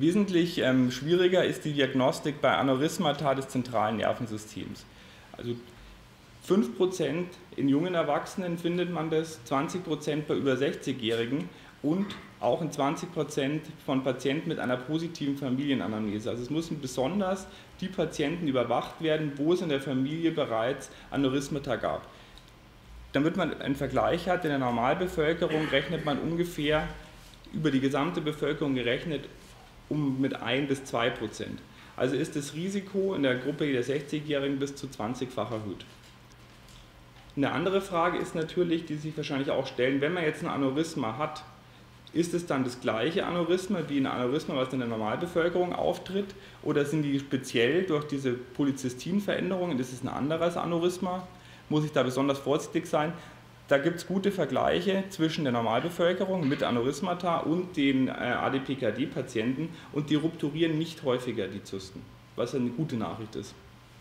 Wesentlich schwieriger ist die Diagnostik bei Aneurysmata des zentralen Nervensystems. Also 5% in jungen Erwachsenen findet man das, 20% bei über 60-Jährigen und auch in 20% von Patienten mit einer positiven Familienanamnese. Also es müssen besonders die Patienten überwacht werden, wo es in der Familie bereits Aneurysmata gab. Damit man einen Vergleich hat, in der Normalbevölkerung rechnet man ungefähr über die gesamte Bevölkerung gerechnet mit 1 bis 2%. Also ist das Risiko in der Gruppe der 60-Jährigen bis zu 20-fach erhöht. Eine andere Frage ist natürlich, die sich wahrscheinlich auch stellen, wenn man jetzt ein Aneurysma hat, ist es dann das gleiche Aneurysma wie ein Aneurysma, was in der Normalbevölkerung auftritt, oder sind die speziell durch diese Polyzystinveränderungen, ist es ein anderes Aneurysma? Muss ich da besonders vorsichtig sein? Da gibt es gute Vergleiche zwischen der Normalbevölkerung mit Aneurysmata und den ADPKD-Patienten und die rupturieren nicht häufiger die Zysten, was eine gute Nachricht ist.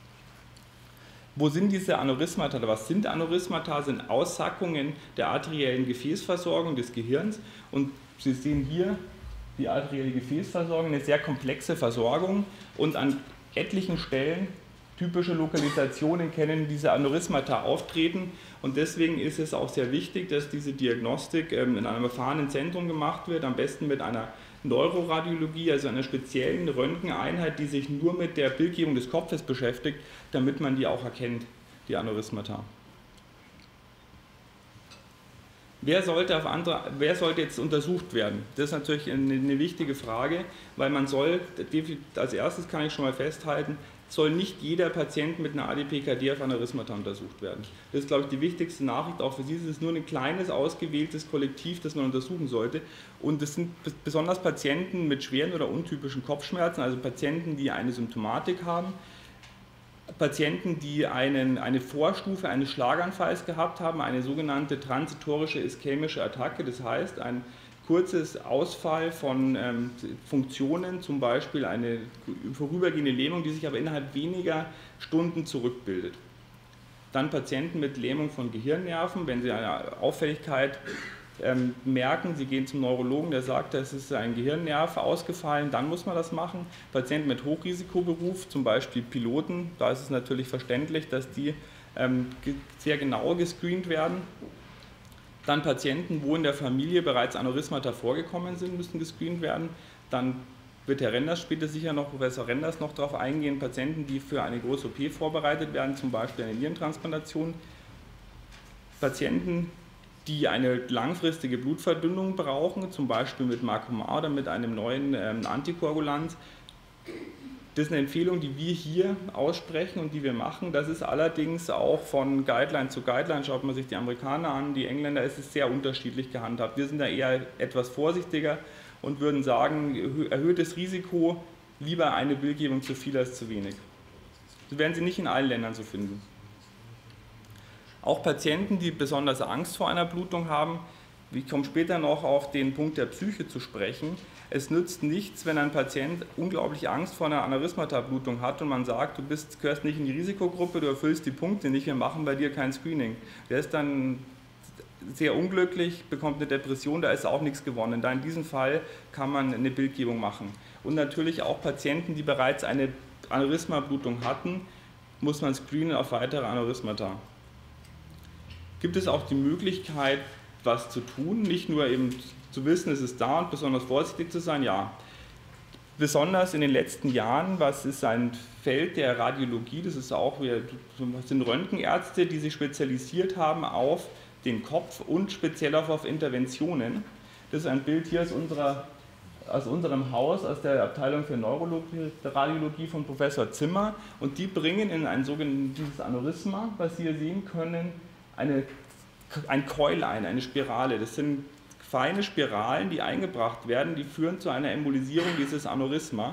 Wo sind diese Aneurysmata? Was sind Aneurysmata? Sind Aussackungen der arteriellen Gefäßversorgung des Gehirns und Sie sehen hier die arterielle Gefäßversorgung, eine sehr komplexe Versorgung und an etlichen Stellen typische Lokalisationen kennen, diese Aneurysmata auftreten und deswegen ist es auch sehr wichtig, dass diese Diagnostik in einem erfahrenen Zentrum gemacht wird, am besten mit einer Neuroradiologie, also einer speziellen Röntgeneinheit, die sich nur mit der Bildgebung des Kopfes beschäftigt, damit man die auch erkennt, die Aneurysmata. Wer sollte jetzt untersucht werden? Das ist natürlich eine wichtige Frage, weil man soll, als erstes kann ich schon mal festhalten, soll nicht jeder Patient mit einer ADPKD auf Aneurysmata untersucht werden. Das ist, glaube ich, die wichtigste Nachricht, auch für Sie. Es ist nur ein kleines, ausgewähltes Kollektiv, das man untersuchen sollte. Und es sind besonders Patienten mit schweren oder untypischen Kopfschmerzen, also Patienten, die eine Symptomatik haben, Patienten, die eine Vorstufe eines Schlaganfalls gehabt haben, eine sogenannte transitorische ischämische Attacke, das heißt ein kurzes Ausfall von Funktionen, zum Beispiel eine vorübergehende Lähmung, die sich aber innerhalb weniger Stunden zurückbildet. Dann Patienten mit Lähmung von Gehirnnerven, wenn sie eine Auffälligkeit merken, sie gehen zum Neurologen, der sagt, es ist ein Gehirnnerv ausgefallen, dann muss man das machen. Patienten mit Hochrisikoberuf, zum Beispiel Piloten, da ist es natürlich verständlich, dass die sehr genau gescreent werden. Dann Patienten, wo in der Familie bereits Aneurysmata vorgekommen sind, müssen gescreent werden. Dann wird Herr Renders später sicher noch, Professor Renders noch darauf eingehen, Patienten, die für eine große OP vorbereitet werden, zum Beispiel eine Nierentransplantation. Patienten, die eine langfristige Blutverdünnung brauchen, zum Beispiel mit Marcumar oder mit einem neuen Antikoagulant. Das ist eine Empfehlung, die wir hier aussprechen und die wir machen. Das ist allerdings auch von Guideline zu Guideline, schaut man sich die Amerikaner an, die Engländer, ist es sehr unterschiedlich gehandhabt. Wir sind da eher etwas vorsichtiger und würden sagen, erhöhtes Risiko, lieber eine Bildgebung zu viel als zu wenig. Das werden Sie nicht in allen Ländern so finden. Auch Patienten, die besonders Angst vor einer Blutung haben, ich komme später noch auf den Punkt der Psyche zu sprechen. Es nützt nichts, wenn ein Patient unglaublich Angst vor einer Aneurysmata-Blutung hat und man sagt, du gehörst nicht in die Risikogruppe, du erfüllst die Punkte nicht, wir machen bei dir kein Screening. Der ist dann sehr unglücklich, bekommt eine Depression, da ist auch nichts gewonnen. Da in diesem Fall kann man eine Bildgebung machen. Und natürlich auch Patienten, die bereits eine Aneurysma-Blutung hatten, muss man screenen auf weitere Aneurysmata. Gibt es auch die Möglichkeit, was zu tun, nicht nur eben zu wissen, es ist da und besonders vorsichtig zu sein, ja. Besonders in den letzten Jahren, was ist ein Feld der Radiologie, das ist auch, das sind Röntgenärzte, die sich spezialisiert haben auf den Kopf und speziell auch auf Interventionen. Das ist ein Bild hier aus unserem Haus, aus der Abteilung für Neuroradiologie von Professor Zimmer und die bringen in ein sogenanntes Aneurysma, was Sie hier sehen können, ein Coil ein, eine Spirale. Das sind feine Spiralen, die eingebracht werden, die führen zu einer Embolisierung dieses Aneurysma.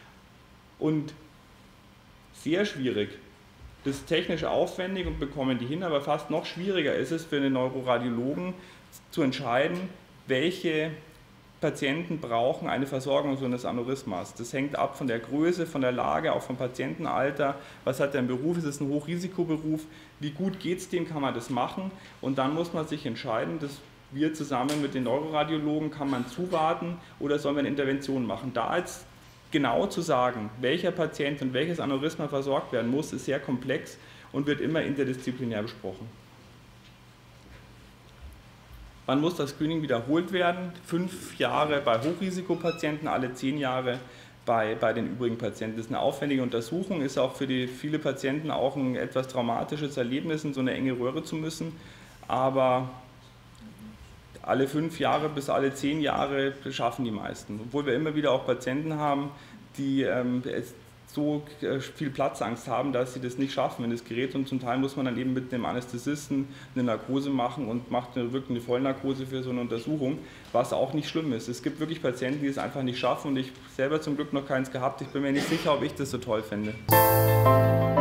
Und sehr schwierig, das ist technisch aufwendig und bekommen die hin, aber fast noch schwieriger ist es für den Neuroradiologen zu entscheiden, welche Patienten brauchen eine Versorgung so eines Aneurysmas. Das hängt ab von der Größe, von der Lage, auch vom Patientenalter. Was hat er im Beruf? Ist es ein Hochrisikoberuf? Wie gut geht es dem? Kann man das machen? Und dann muss man sich entscheiden, dass wir zusammen mit den Neuroradiologen, kann man zuwarten oder sollen wir eine Intervention machen? Da jetzt genau zu sagen, welcher Patient und welches Aneurysma versorgt werden muss, ist sehr komplex und wird immer interdisziplinär besprochen. Wann muss das Screening wiederholt werden? 5 Jahre bei Hochrisikopatienten, alle 10 Jahre bei den übrigen Patienten. Das ist eine aufwendige Untersuchung, ist auch für viele Patienten auch ein etwas traumatisches Erlebnis, in so eine enge Röhre zu müssen. Aber alle 5 Jahre bis alle 10 Jahre schaffen die meisten. Obwohl wir immer wieder auch Patienten haben, die so viel Platzangst haben, dass sie das nicht schaffen in das Gerät, und zum Teil muss man dann eben mit einem Anästhesisten eine Narkose machen und macht wirklich eine Vollnarkose für so eine Untersuchung, was auch nicht schlimm ist. Es gibt wirklich Patienten, die es einfach nicht schaffen, und ich selber zum Glück noch keins gehabt. Ich bin mir nicht sicher, ob ich das so toll fände.